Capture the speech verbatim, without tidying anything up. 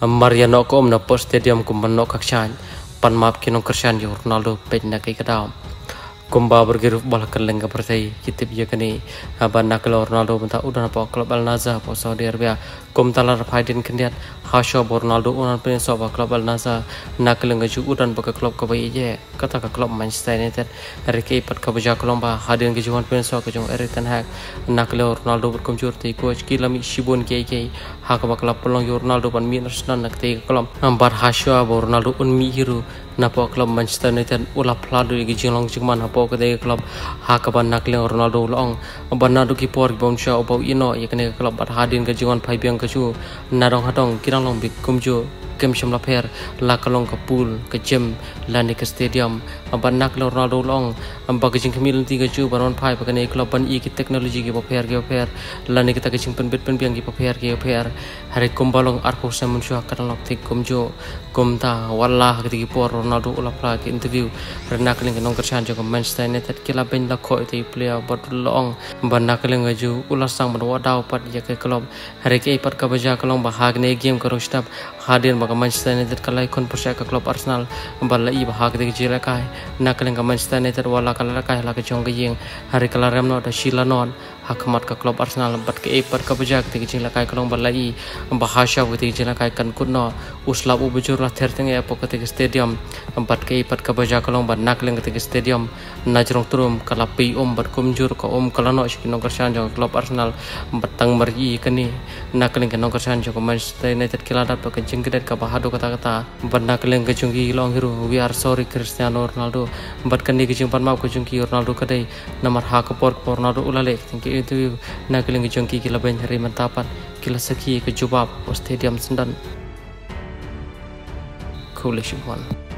Mariano ko na po stadium kumbano kaksyan pan map kinong kaksyan yung Ronaldo ped na kay kadam kumba bergiru bola kelenga pertai kitip ya kini ban nakal Ronaldo benta udah po klub Al Nassr po Saudi Arabia kum talar faidin kendiat hasyo Ronaldo unan pen so ba klub Al Nassr nakelenga ju udan ba klub ka bai je kata ka klub Manchester United reke pat ka baja kolomba hadin ke juan pen so ka jong Erik ten Hag nakal Ronaldo berkumjur ti coach kilami shibun ke ke ha ka ba klub pelong Ronaldo ban min Arsenal nak te klub ambar hasyo ba Ronaldo un mi hiru na po klub Manchester United ula pladu igi jinglong jingman ha po ke klub ha ka ban nakle Ronaldo long Bernardo ki por bon sha obo ino ye kene klub bat hadin ke jingon phai biang ke chu na dong hadong kirang long bik kumju kem sham la pher la kalong ka pool ke gym lani ke stadium ban nakle Ronaldo long amba ke jing kemil ti ke chu baron phai pa kene klub ban i ki technology ke pher ke pher lani ke ta ke jing pen bit pen biang ki pher ke pher hari kumbalong arko samun shu kadang lok ti kumju kumta wallah ke ti por Ronaldo ula pla ke interview rena keling nong kersan jo Manchester United kila ben la ko ti player bot long banna keling ju ula sang ban wadaw pat ya ke klub hari ke pat ka baja kalong bahag ne game ko rostab hadir ba Manchester United kalai kon persa ke klub Arsenal balla i bahag de jira kai na keling Manchester United wala kala kai la ke jong ge yeng hari kala remno da shila non hakmat ke klub Arsenal bat ke pat ka baja ke jing la kai kalong balla i bahasha ke jing la kai kan kunno usla u bujur la therteng e po ke stadium bat ke pat ka baja kalong ban nakling ke stadium najrong turum kala pi om bat kumjur ko om kala no shi nong kersan jong klub Arsenal batang meri kini nakling ke nong kersan jong Manchester United kila dat ke jingkedet ka bahado kata-kata ban nakling ke jungki long hiru we are sorry Cristiano Ronaldo bat kani ke jingpan mau ke jungki Ronaldo kadai nomor ha ke por Ronaldo ulale tingki itu nakling ke jungki kila ben hari mantapan kila saki ke jubab stadium sendan coolish one.